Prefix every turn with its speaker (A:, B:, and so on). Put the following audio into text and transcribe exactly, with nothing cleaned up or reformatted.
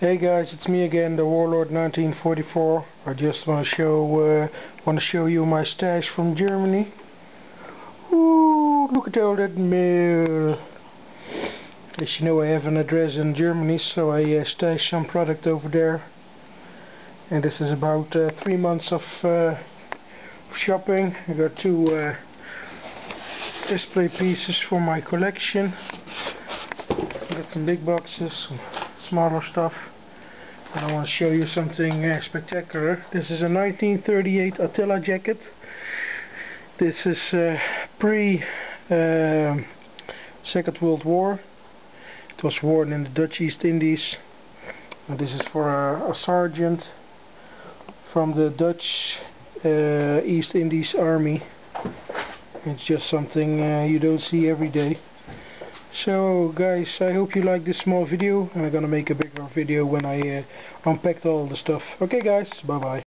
A: Hey guys, it's me again, the Warlord nineteen forty-four. I just want to show uh, want to show you my stash from Germany. Ooh, look at all that mail. As you know, I have an address in Germany, so I uh, stashed some product over there. And this is about uh, three months of uh, shopping. I got two uh, display pieces for my collection. I got some big boxes, some smaller stuff. And I want to show you something uh, spectacular. This is a nineteen thirty-eight Attila jacket. This is uh, pre uh, Second World War. It was worn in the Dutch East Indies. And this is for a, a sergeant from the Dutch uh, East Indies Army. It's just something uh, you don't see every day. So guys, I hope you like this small video, and I'm gonna make a bigger video when I uh, unpacked all the stuff. Okay guys, bye bye.